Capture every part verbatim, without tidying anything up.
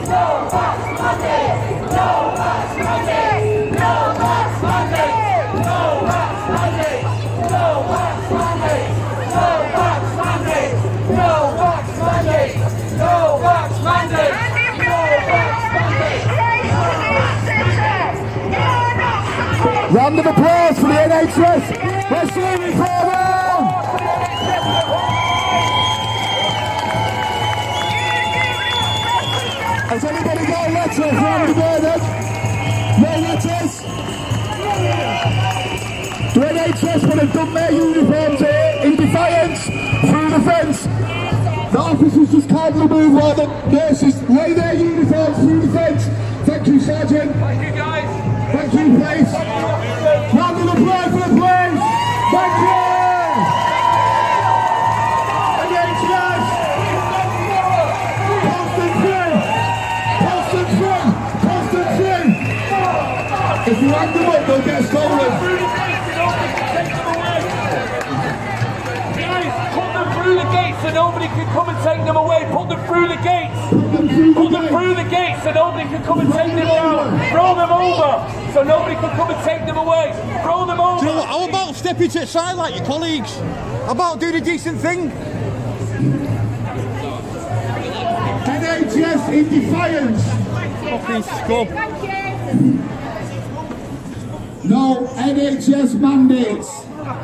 Round of applause for the N H S. Let's do it for them. Has anybody got a letter from the bird? No letters? The N H S would have done their uniforms here in defiance through the fence. The officers just can't remove while the nurses lay their uniforms through the fence. Thank you, Sergeant. Thank you, guys. Thank you, police. Round of applause for the police. Thank you. N H S. Constant free. Constant free. Constant free. If you hang them up, they'll get stolen. Through the gates so nobody can come and take them away. Put them through the gates. Put them through the gates so nobody can come and take them down. Throw them over so nobody can come and take them away. Throw them over. Do you know what? How about stepping to the side like your colleagues? How about doing a decent thing? N H S in defiance. Fucking scum. No N H S mandates.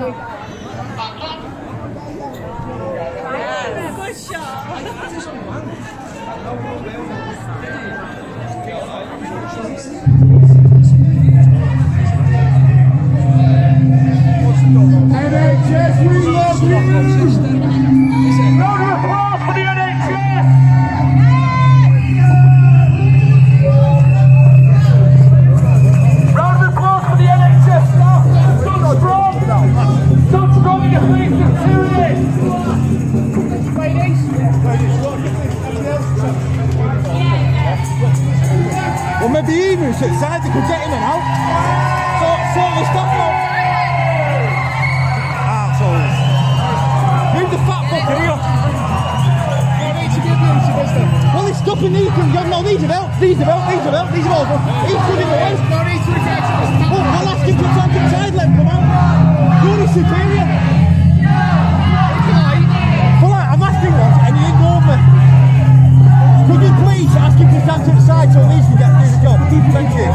N H S, we love you! Round of applause for the N H S! Round of applause for the N H S staff! So strong! So strong in the face of tyranny! Or maybe even to the side they could get him out. Sort, sort the stuff out. Assholes. Who's the fat fucker here? Well, he's stopping these. No, these are out. These are out. These are out. These are over. He's running away. Oh, I'll ask him to stand to the side. Let him come out. You're his superior. Well, I'm asking once and you ignored me. Could you please ask him to stand to the side so these can get to do the job? Thank you.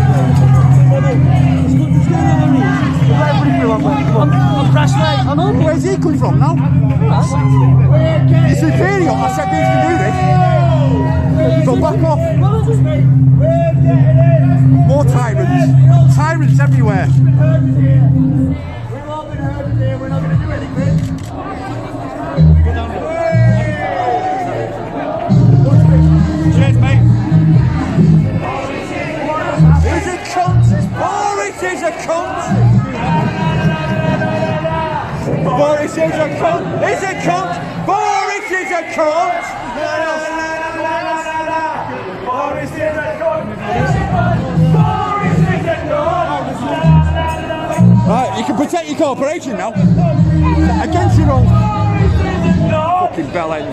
I'm fresh, mate. I know, where's he coming from now? Your superior, I said these can do this. So back off. More tyrants. Tyrants everywhere. We've all been hurt today, we're not going to do anything. Cheers, mate. He's a cunt. Boris is a cunt. Boris is a cunt. He's a cunt. Boris is a cunt. Boris is a cunt! Boris is a cunt! Right, you can protect your corporation now. Against your own fucking bell end.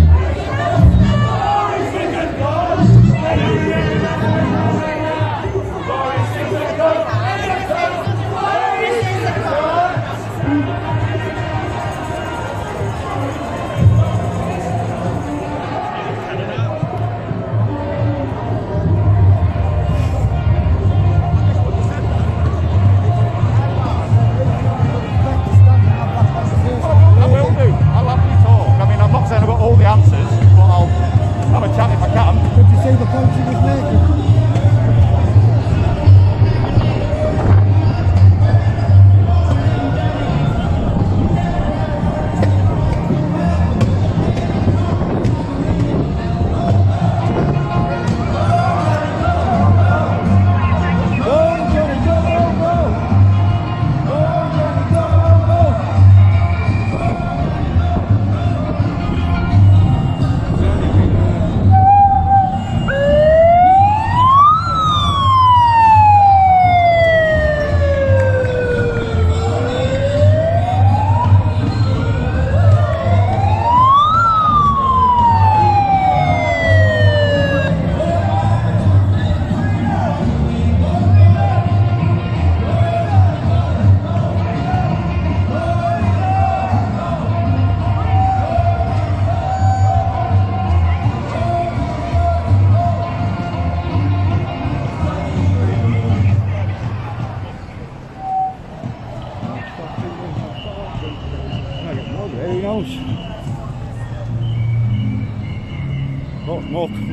All the answers, but I'll have a chat if I can. Could you see the point he was making?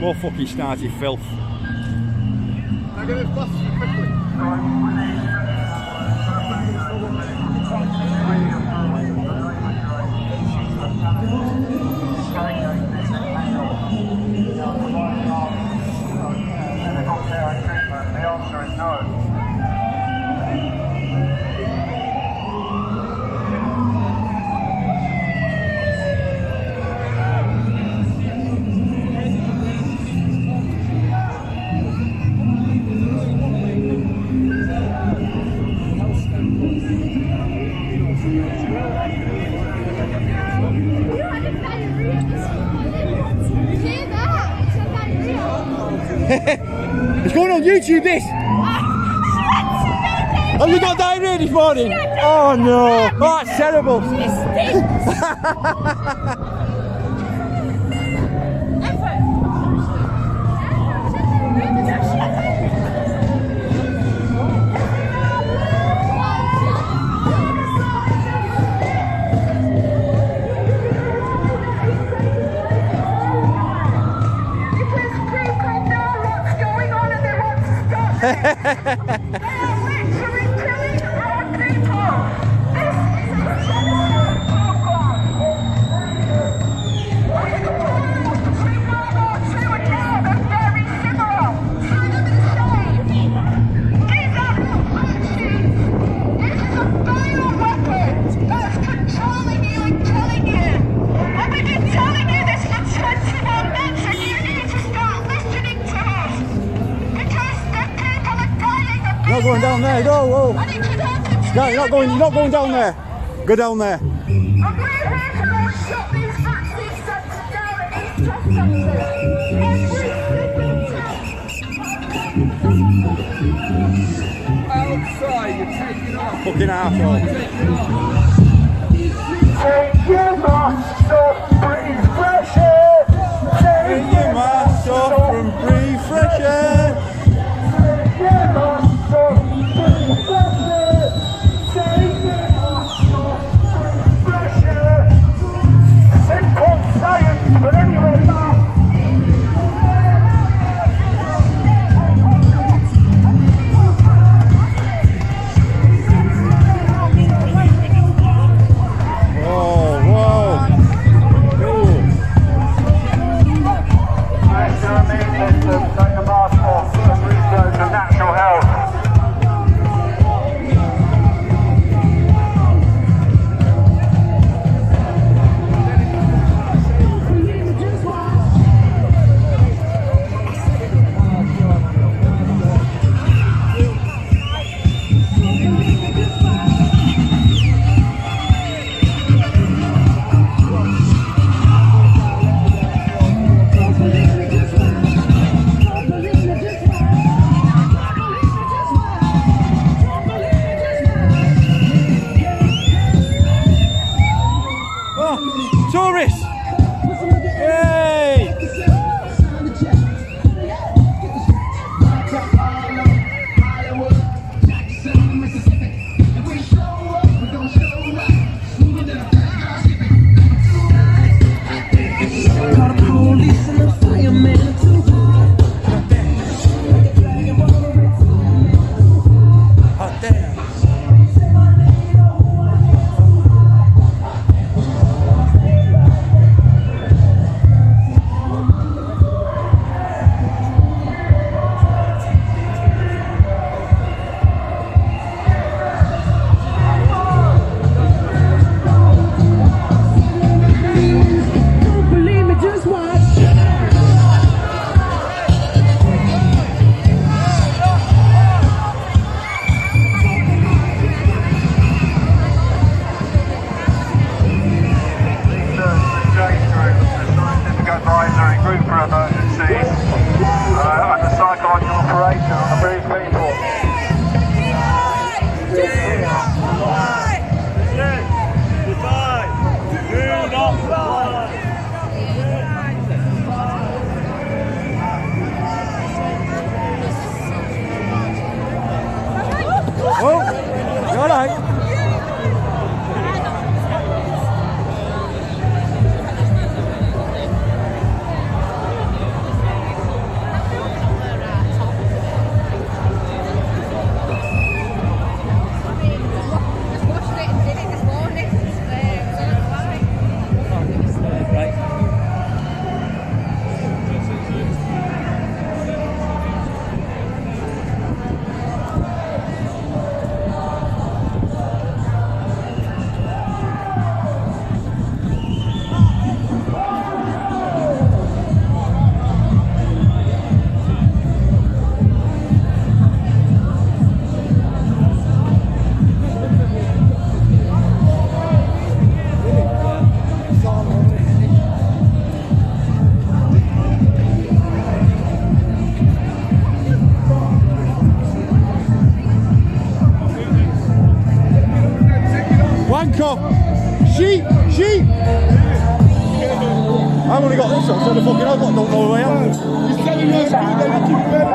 More fucking snazzy filth. Can I get this bus quickly? The answer is no. It's going on YouTube, this! Have you got diarrhea this morning? Oh no! Oh, that's terrible! They are literally killing our people. This is a genocide program. Look at the parallels between World War Two and now. They're very similar. Throw them in the shade. These are not vaccines. This is a bioweapon that is controlling you and killing you. And we've been telling you this for twenty-one months, and you need to start listening to us. Because the people are dying of Not going down there, go, whoa! and it could happen to No, you. you're not going, you're not going down there! Go down there! And we're here to go shut these vaccine centres down at these test centres. Every single test. Outside, you're taking off. Fucking arsehole! Take your mask off, breathe fresh air. Take your mask off and breathe fresh air! Take your mask off, breathe fresh air. Take your mask off, breathe fresh air. Simple science, but anyway, now. Oh, whoa! Cool! Let's do a meeting to take a mask off and research of natural health. so, so the fucking I've got don't know who I am. He's telling you that's good, they're looking for